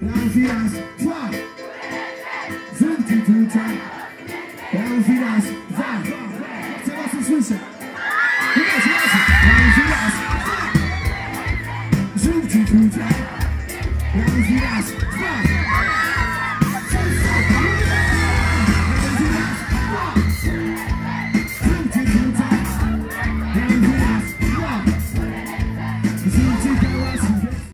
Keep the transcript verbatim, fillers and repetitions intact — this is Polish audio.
raz i raz, dwa. Zróbcie tutaj. Raz i raz, dwa. Chcę was usłyszeć. Raz, raz, raz i raz, dwa. Zróbcie tutaj. Raz i raz.